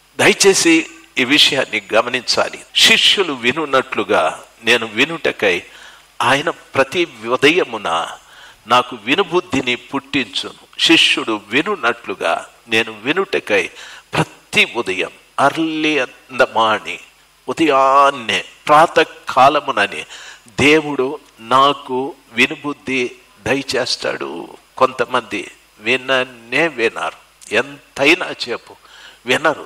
దయచేసి ఈ విషయాన్ని గమనించాలి. శిష్యులు వినున్నట్లుగా నేను వినుటకై ఆయన ప్రతి ఉదయమున నాకు వినుబుద్ధిని పుట్టించును. శిష్యుడు వినున్నట్లుగా నేను వినుటకై ప్రతి ఉదయం అర్లీ ఇన్ ద మార్నింగ్, ఉదయాన్నే ప్రాతకాలమునని దేవుడు నాకు వినుబుద్ధి దయచేస్తాడు. కొంతమంది వినరు, ఎంతైనా చెప్పు వినరు,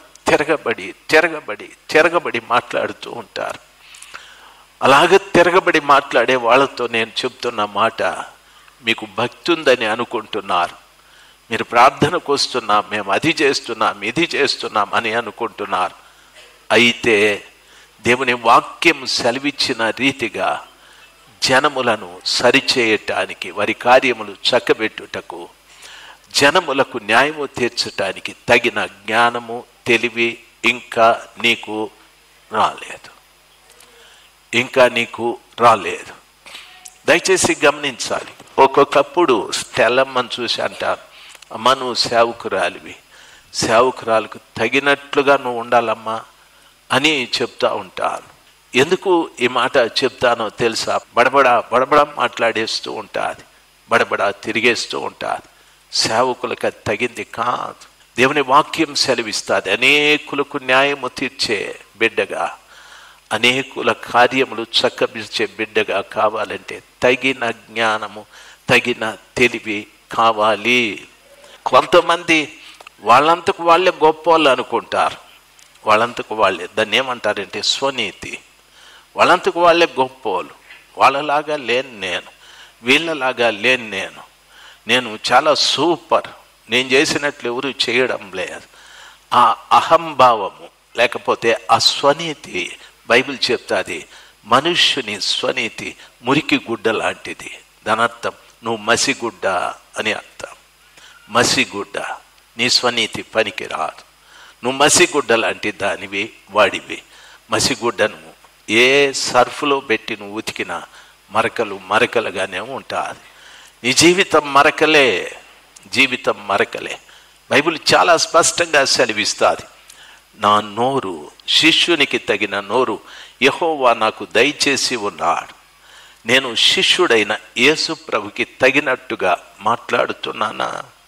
తిరగబడి మాట్లాడుతూ ఉంటారు. అలాగ తిరగబడి మాట్లాడే వాళ్ళతో నేను చెప్తున్న మాట, మీకు భక్తి ఉందని అనుకుంటున్నారు, మీరు ప్రార్థనకు వస్తున్నాం, మేము అది చేస్తున్నాం ఇది చేస్తున్నాం అని అనుకుంటున్నారు. అయితే దేవుని వాక్యం సెలవిచ్చిన రీతిగా జనములను సరిచేయటానికి, వారి కార్యములు చక్కబెట్టుటకు, జనములకు న్యాయము తీర్చటానికి తగిన జ్ఞానము తెలివి ఇంకా నీకు రాలేదు. దయచేసి గమనించాలి. ఒక్కొక్కప్పుడు స్టెల్లమ్మని చూసి అంటారు, అమ్మ నువ్వు సేవకురాలివి, సేవకురాలకు తగినట్లుగా నువ్వు ఉండాలమ్మా అని చెప్తా ఉంటాను. ఎందుకు ఈ మాట చెప్తానో తెలుసా? బడబడా మాట్లాడేస్తూ ఉంటుంది, బడబడా తిరిగేస్తూ ఉంటుంది. సేవకులకు అది తగింది కాదు. దేవుని వాక్యం సెలవిస్తుంది, అనేకులకు న్యాయము తీర్చే బిడ్డగా, అనేకుల కార్యములు చక్కబిర్చే బిడ్డగా కావాలంటే తగిన జ్ఞానము, తగిన తెలివి కావాలి. కొంతమంది వాళ్ళంతకు వాళ్ళే గొప్ప వాళ్ళు అనుకుంటారు. వాళ్ళంతకు వాళ్ళే, దాన్ని ఏమంటారంటే స్వనీతి. వాళ్ళంతకు వాళ్ళే గొప్ప వాళ్ళు, వాళ్ళలాగా లేను నేను, వీళ్ళలాగా లేను నేను చాలా సూపర్, నేను చేసినట్లు ఎవరు చేయడం లేదు. ఆ అహంభావము లేకపోతే ఆ స్వనీతి, బైబిల్ చెప్తాది మనుష్యుని స్వనీతి మురికి గుడ్డ లాంటిది. దాని అర్థం నువ్వు మసిగుడ్డ అని అర్థం. మసిగుడ్డ, నీ స్వనీతి పనికి రాదు. నువ్వు మసిగుడ్డ లాంటి దానివి, వాడివి. మసిగుడ్డను ఏ సర్ఫ్లో పెట్టి నువ్వు ఉతికినా మరకలుగానే ఉంటుంది. నీ జీవితం మరకలే. బైబిల్ చాలా స్పష్టంగా సెలవిస్తుంది, నా నోరు, శిష్యునికి తగిన నోరు యెహోవా నాకు దయచేసి ఉన్నాడు. నేను శిష్యుడైన యేసు ప్రభుకి తగినట్టుగా మాట్లాడుతున్నానా?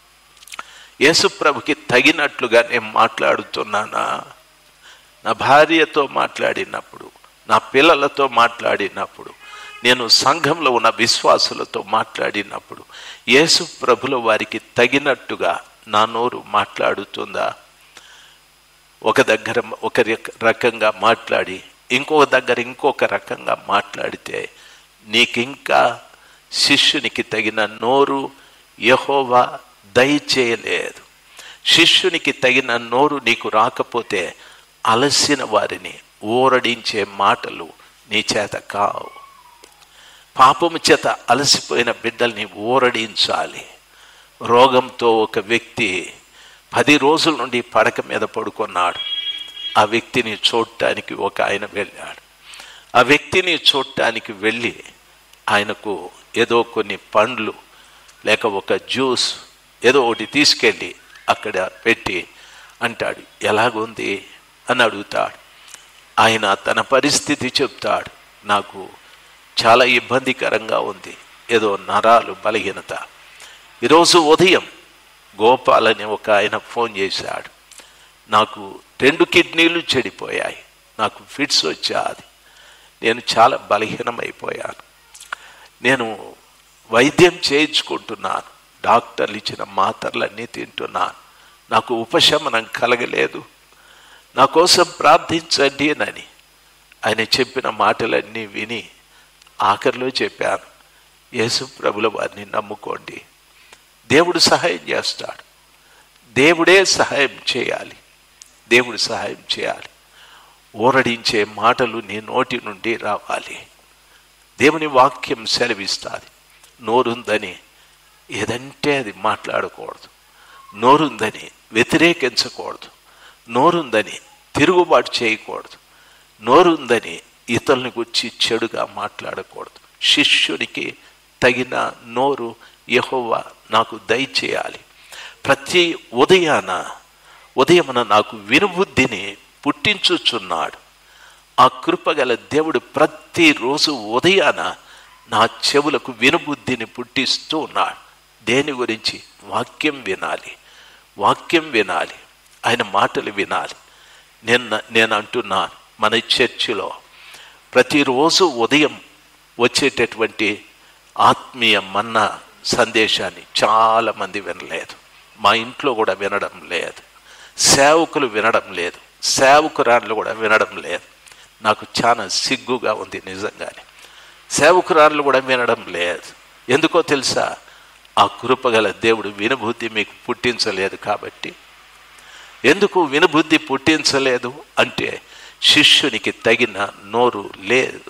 యేసు ప్రభుకి తగినట్లుగా నేను మాట్లాడుతున్నానా? నా భార్యతో మాట్లాడినప్పుడు, నా పిల్లలతో మాట్లాడినప్పుడు, నేను సంఘంలో ఉన్న విశ్వాసులతో మాట్లాడినప్పుడు యేసు ప్రభుల వారికి తగినట్టుగా నా నోరు మాట్లాడుతుందా? ఒక దగ్గర ఒక రకంగా మాట్లాడి ఇంకొక దగ్గర ఇంకొక రకంగా మాట్లాడితే నీకింకా శిష్యునికి తగిన నోరు యెహోవా దయచేయలేదు. శిష్యునికి తగిన నోరు నీకు రాకపోతే అలసిన వారిని ఊరడించే మాటలు నీ చేత కావు. పాపము చేత అలసిపోయిన బిడ్డల్ని ఊరడించాలి. రోగంతో ఒక వ్యక్తి 10 రోజుల నుండి పడక మీద పడుకున్నాడు. ఆ వ్యక్తిని చూడటానికి ఒక ఆయన వెళ్ళాడు. ఆ వ్యక్తిని చూడటానికి వెళ్ళి ఆయనకు ఏదో కొన్ని పండ్లు లేక ఒక జ్యూస్ ఏదో ఒకటి తీసుకెళ్ళి అక్కడ పెట్టి అంటాడు, ఎలాగుంది అని అడుగుతాడు. ఆయన తన పరిస్థితి చెప్తాడు, నాకు చాలా ఇబ్బందికరంగా ఉంది, ఏదో నరాలు బలహీనత. ఈరోజు ఉదయం గోపాల్ అని ఒక ఆయన ఫోన్ చేశాడు, నాకు 2 కిడ్నీలు చెడిపోయాయి, నాకు ఫిట్స్ వచ్చాది, నేను చాలా బలహీనమైపోయాను, నేను వైద్యం చేయించుకుంటున్నాను, డాక్టర్లు ఇచ్చిన మాత్రలన్నీ తింటున్నాను, నాకు ఉపశమనం కలగలేదు, నా కోసం ప్రార్థించండి అని ఆయన చెప్పిన మాటలన్నీ విని ఆఖరిలో చెప్పాను, యేసు ప్రభుల వారిని నమ్ముకోండి, దేవుడు సహాయం చేస్తాడు, దేవుడే సహాయం చేయాలి, దేవుడు సహాయం చేయాలి. ఊరడించే మాటలు నీ నోటి నుండి రావాలి. దేవుని వాక్యం సెలవిస్తుంది, నోరుందని ఏదంటే అది మాట్లాడకూడదు, నోరుందని వ్యతిరేకించకూడదు, నోరుందని తిరుగుబాటు చేయకూడదు, నోరుందని ఇతరులని గురించి చెడుగా మాట్లాడకూడదు. శిష్యునికి తగిన నోరు యెహోవా నాకు దయచేయాలి. ప్రతి ఉదయాన ఉదయమున నాకు వినుబుద్ధిని పుట్టించుచున్నాడు. ఆ కృపగల దేవుడు ప్రతిరోజు ఉదయాన నా చెవులకు వినుబుద్ధిని పుట్టిస్తూ ఉన్నాడు. దేని గురించి? వాక్యం వినాలి, వాక్యం వినాలి, ఆయన మాటలు వినాలి. నేను అంటున్నాను, మన చర్చిలో ప్రతిరోజు ఉదయం వచ్చేటటువంటి ఆత్మీయ మన్నా సందేశాన్ని చాలామంది వినలేదు. మా ఇంట్లో కూడా వినడం లేదు, సేవకులు వినడం లేదు, సేవకురాళ్ళు కూడా వినడం లేదు. నాకు చాలా సిగ్గుగా ఉంది నిజంగానే. సేవకురాళ్ళు కూడా వినడం లేదు. ఎందుకో తెలుసా? ఆ కృపగల దేవుడు వినుబుద్ధి మీకు పుట్టించలేదు కాబట్టి. ఎందుకు వినుబుద్ధి పుట్టించలేదు అంటే శిష్యునికి తగిన నోరు లేదు.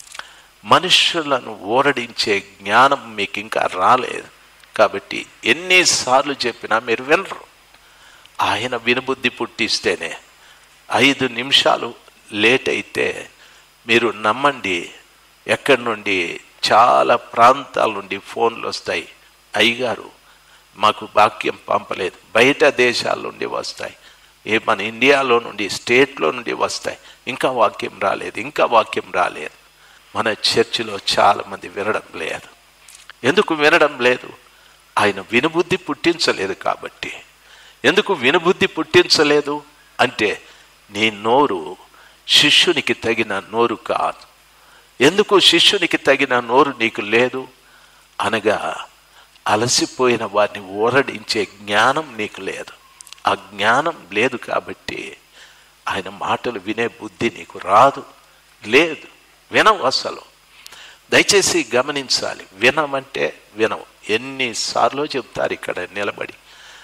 మనుషులను ఓరడించే జ్ఞానం మీకు ఇంకా రాలేదు కాబట్టి ఎన్నిసార్లు చెప్పినా మీరు వినరు. ఆయన వినుబుద్ధి పుట్టిస్తేనే 5 నిమిషాలు లేట్ అయితే మీరు నమ్మండి, ఎక్కడి నుండి చాలా ప్రాంతాల నుండి ఫోన్లు వస్తాయి. అయ్యగారు మాకు వాక్యం పంపలేదు. బయట దేశాల నుండి వస్తాయి, మన ఇండియాలో నుండి, స్టేట్లో నుండి వస్తాయి. ఇంకా వాక్యం రాలేదు, ఇంకా వాక్యం రాలేదు. మన చర్చిలో చాలామంది వినడం లేదు. ఎందుకు వినడం లేదు? ఆయన వినుబుద్ధి పుట్టించలేదు కాబట్టి. ఎందుకు వినుబుద్ధి పుట్టించలేదు అంటే నీ నోరు శిష్యునికి తగిన నోరు కాదు. ఎందుకు శిష్యునికి తగిన నోరు నీకు లేదు అనగా అలసిపోయిన వారిని ఓరడించే జ్ఞానం నీకు లేదు. ఆ జ్ఞానం లేదు కాబట్టి ఆయన మాటలు వినే బుద్ధి నీకు రాదు, లేదు, వినవు అసలు. దయచేసి గమనించాలి, వినమంటే వినవు. ఎన్నిసార్లు చెప్తారు ఇక్కడ నిలబడి,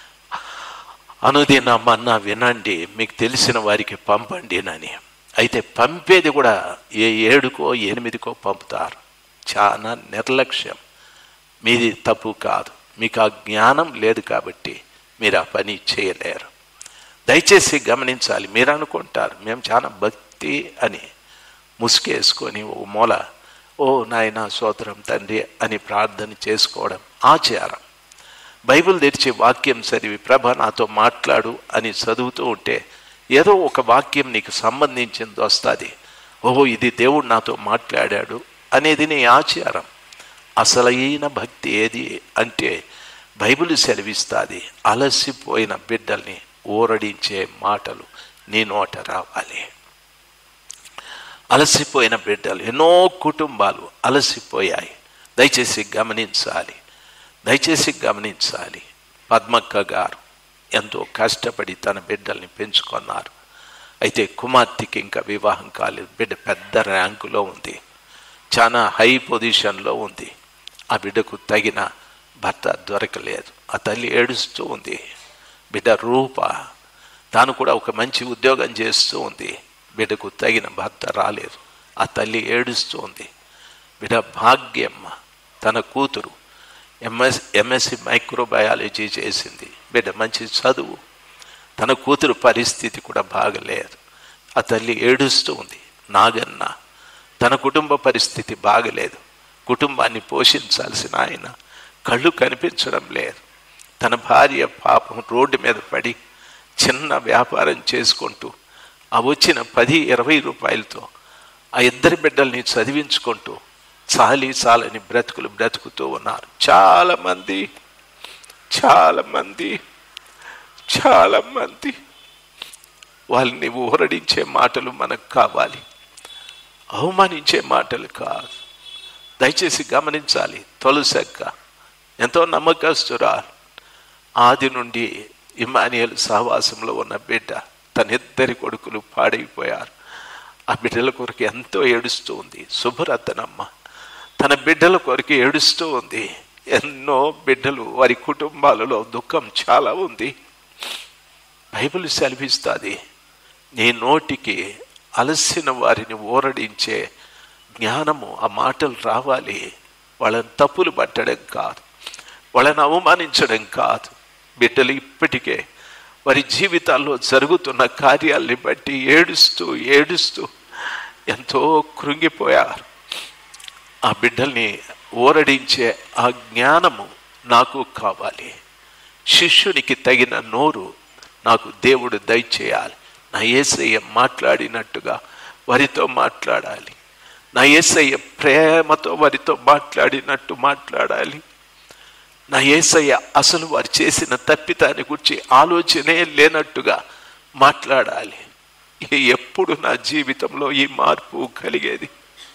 అనుదినమన్నా వినండి, మీకు తెలిసిన వారికి పంపండి అని. అయితే పంపేది కూడా 7కో 8కో పంపుతారు. చాలా నిర్లక్ష్యం. మీది తప్పు కాదు, మీకు ఆ జ్ఞానం లేదు కాబట్టి మీరు ఆ పని చేయలేరు. దయచేసి గమనించాలి. మీరు అనుకుంటారు మేము చాలా భక్తి అని ముసుకేసుకొని ఓ మూల ఓ నాయన స్తోత్రం తండ్రి అని ప్రార్థన చేసుకోవడం ఆచారం. బైబిల్ తెరిచి వాక్యం చదివి ప్రభ నాతో మాట్లాడు అని చదువుతూ ఉంటే ఏదో ఒక వాక్యం నీకు సంబంధించింది వస్తుంది. ఓహో ఇది దేవుడు నాతో మాట్లాడాడు అనేది నీ ఆచారం. అసలైన భక్తి ఏది అంటే బైబిల్ సెలవిస్తుంది, అలసిపోయిన బిడ్డల్ని ఊరడించే మాటలు నీ నోట రావాలి. అలసిపోయిన బిడ్డలు, ఎన్నో కుటుంబాలు అలసిపోయాయి. దయచేసి గమనించాలి, దయచేసి గమనించాలి. పద్మక్క గారు ఎంతో కష్టపడి తన బిడ్డల్ని పెంచుకున్నారు. అయితే కుమార్తెకి ఇంకా వివాహం కాలేదు. బిడ్డ పెద్ద ర్యాంకులో ఉంది, చాలా హై పొజిషన్లో ఉంది. ఆ బిడ్డకు తగిన భర్త దొరకలేదు. ఆ తల్లి ఏడుస్తూ ఉంది. బిడ్డ రూప తాను కూడా ఒక మంచి ఉద్యోగం చేస్తూ ఉంది. బిడ్డకు తగిన భర్త రాలేదు. ఆ తల్లి ఏడుస్తూ ఉంది. బిడ్డ భాగ్యమ్మ తన కూతురు ఎంఎస్సి మైక్రోబయాలజీ చేసింది. బిడ్డ మంచి చదువు, తన కూతురు పరిస్థితి కూడా బాగలేదు. ఆ తల్లి ఏడుస్తూ ఉంది. నాగన్న తన కుటుంబ పరిస్థితి బాగలేదు. కుటుంబాన్ని పోషించాల్సిన ఆయన కళ్ళు కనిపించడం లేదు. తన భార్య పాపం రోడ్డు మీద పడి చిన్న వ్యాపారం చేసుకుంటూ ఆ వచ్చిన 10-20 రూపాయలతో ఆ 2 బిడ్డల్ని చదివించుకుంటూ చాలని బ్రతుకులు బ్రతుకుతూ ఉన్నారు. చాలామంది వాళ్ళని ఊరడించే మాటలు మనకు కావాలి, అవమానించే మాటలు కాదు. దయచేసి గమనించాలి. తులసక్క ఎంతో నమ్మకస్తురాలు. ఆది నుండి ఇమ్మానియేల్ సహవాసంలో ఉన్న బిడ్డ, తన 2 కొడుకులు పాడైపోయారు. ఆ బిడ్డల కొరకు ఎంతో ఏడుస్తూ ఉంది. శుభరత్నమ్మ తన బిడ్డల కొరకు ఏడుస్తూ ఉంది. ఎన్నో బిడ్డలు, వారి కుటుంబాలలో దుఃఖం చాలా ఉంది. బైబిల్ సెలవిస్తుంది, నీ నోటికి అలసిన వారిని ఊరడించే జ్ఞానము, ఆ మాటలు రావాలి. వాళ్ళని తప్పులు పట్టడం కాదు, వాళ్ళని అవమానించడం కాదు. బిడ్డలు ఇప్పటికే వారి జీవితాల్లో జరుగుతున్న కార్యాలని బట్టి ఏడుస్తూ ఎంతో కృంగిపోయారు. ఆ బిడ్డల్ని ఊరడించే ఆ జ్ఞానము నాకు కావాలి. శిష్యునికి తగిన నోరు నాకు దేవుడు దయచేయాలి. నా యేసయ్య మాట్లాడినట్టుగా వారితో మాట్లాడాలి. నా యేసయ్య ప్రేమతో వారితో మాట్లాడినట్టు మాట్లాడాలి. నా యేసయ్య అసలు వారు చేసిన తప్పిదాన్ని గురించి ఆలోచనే లేనట్టుగా మాట్లాడాలి. ఎప్పుడు నా జీవితంలో ఈ మార్పు కలిగేది?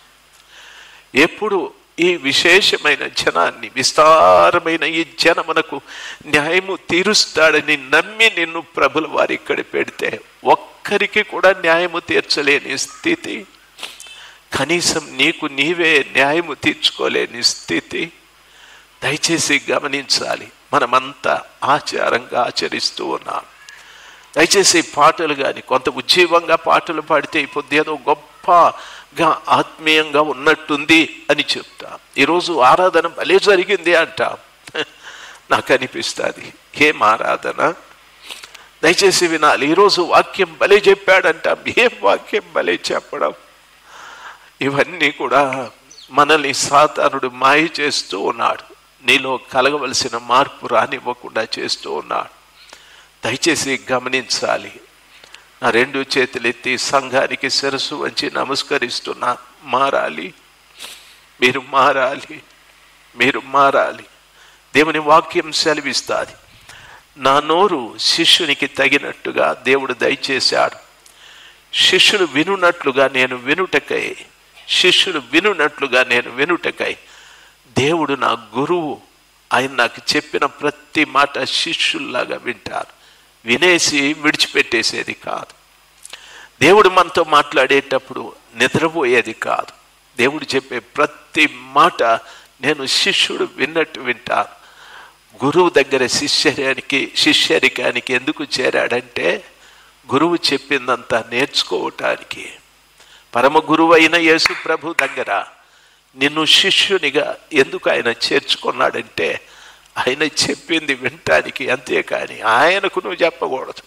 ఎప్పుడు ఈ విశేషమైన జనాన్ని, విస్తారమైన ఈ జనమునకు న్యాయము తీరుస్తాడని నమ్మి నిన్ను ప్రభుల వారు ఇక్కడ పెడితే ఒక్కరికి కూడా న్యాయము తీర్చలేని స్థితి, కనీసం నీకు నీవే న్యాయము తీర్చుకోలేని స్థితి. దయచేసి గమనించాలి. మనమంతా ఆచారంగా ఆచరిస్తూ ఉన్నాం. దయచేసి పాటలు కానీ కొంత ఉజ్జీవంగా పాటలు పాడితే ఇప్పుడు ఏదో గొప్పగా ఆత్మీయంగా ఉన్నట్టుంది అని చెప్తాం. ఈరోజు ఆరాధన భలే జరిగింది అంటాం. నాకు అనిపిస్తుంది, ఏం ఆరాధన? దయచేసి వినాలి. ఈరోజు వాక్యం భలే చెప్పాడంటాం. ఏం వాక్యం భలే చెప్పడం? ఇవన్నీ కూడా మనల్ని సాతానుడు మాయ చేస్తూ ఉన్నాడు. నీలో కలగవలసిన మార్పు రానివ్వకుండా చేస్తూ ఉన్నాడు. దయచేసి గమనించాలి. నా 2 చేతులెత్తి సంఘానికి శిరస్సు వంచి నమస్కరిస్తున్నా. మారాలి, మీరు మారాలి, మీరు మారాలి. దేవుని వాక్యం సెలవిస్తుంది. నా నోరు శిష్యునికి తగినట్టుగా దేవుడు దయచేశాడు. శిష్యులు వినున్నట్లుగా నేను వినుటకై, శిష్యులు వినున్నట్లుగా నేను వినుటకై. దేవుడు నా గురువు. ఆయన నాకు చెప్పిన ప్రతి మాట శిష్యుల్లాగా వింటారు. వినేసి విడిచిపెట్టేసేది కాదు. దేవుడు మనతో మాట్లాడేటప్పుడు నిద్రపోయేది కాదు. దేవుడు చెప్పే ప్రతి మాట నేను శిష్యుడు విన్నట్టు వింటాను. గురువు దగ్గర శిష్యరికానికి ఎందుకు చేరాడంటే గురువు చెప్పిందంతా నేర్చుకోవటానికి. పరమ గురువు అయిన యేసు ప్రభు దగ్గర నిన్ను శిష్యునిగా ఎందుకు ఆయన చేర్చుకున్నాడంటే ఆయన చెప్పింది వినటానికి. అంతేకాని ఆయనకు నువ్వు చెప్పకూడదు,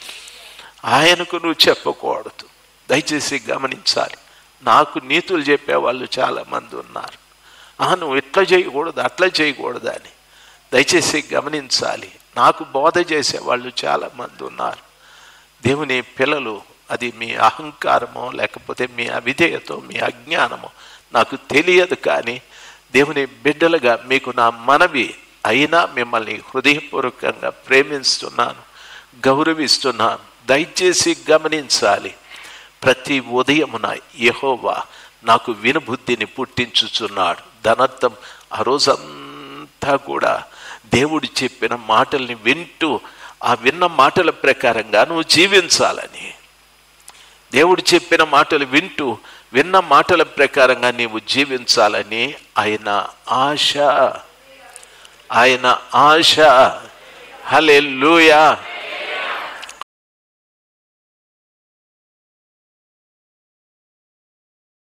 ఆయనకు నువ్వు చెప్పకూడదు. దయచేసి గమనించాలి. నాకు నీతులు చెప్పేవాళ్ళు చాలామంది ఉన్నారు. నువ్వు ఇట్లా చేయకూడదు, అట్లా చేయకూడదు అని. దయచేసి గమనించాలి. నాకు బోధ చేసేవాళ్ళు చాలామంది ఉన్నారు. దేవుని పిల్లలు, అది మీ అహంకారమో లేకపోతే మీ అవిధేయతో, మీ అజ్ఞానమో నాకు తెలియదు. కానీ దేవుని బిడ్డలుగా మీకు నా మనవి, అయినా మిమ్మల్ని హృదయపూర్వకంగా ప్రేమిస్తున్నాను, గౌరవిస్తున్నాను. దయచేసి గమనించాలి. ప్రతి ఉదయమున యెహోవా నాకు వినుబుద్ధిని పుట్టించుచున్నాడు. దానర్థం ఆ రోజంతా కూడా దేవుడు చెప్పిన మాటల్ని వింటూ ఆ విన్న మాటల ప్రకారంగా నువ్వు జీవించాలని. దేవుడు చెప్పిన మాటలు వింటూ విన్న మాటల ప్రకారంగా నీవు జీవించాలని ఆయన ఆశ, ఆయన ఆశ. హల్లెలూయా.